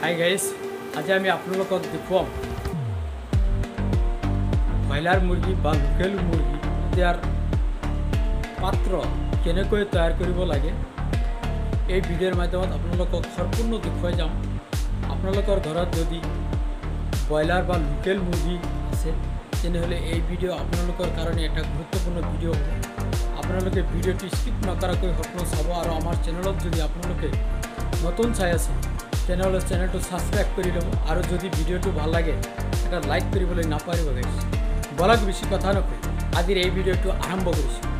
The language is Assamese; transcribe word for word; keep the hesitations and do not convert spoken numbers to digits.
हाय गाइस, आज आम आपलोक देखुआम ब्रयलार मुर्गी बा लोकेल मुर्गी दियार पात्र केनेक तैयार करिब लागे এই ভিডিওর মাধ্যমে आपलोक सम्पूर्ण देखुवाई जाम। आपलोकर घरत यदि ब्रयलार बा लोकेल मुर्गी आछे तेनेहले এই ভিডিও आपलोकर कारणे एक गुरुत्वपूर्ण ভিডিও হবে। आपलोके ভিডিওটি स्किप नकराকৈ सम्पूर्ण चाब और आमार चैनलत यदि आपलोके नतुन चाइ आछे तेनेहले चैनलটো सबस्क्राइब करि लব और यदि ভিডিওটো ভাল লাগে এটা লাইক কৰিবলৈ নাপাৰিব। গাইস বলাক বেছি কথা নকয় আজিৰ এই ভিডিওটো আৰম্ভ কৰিছো।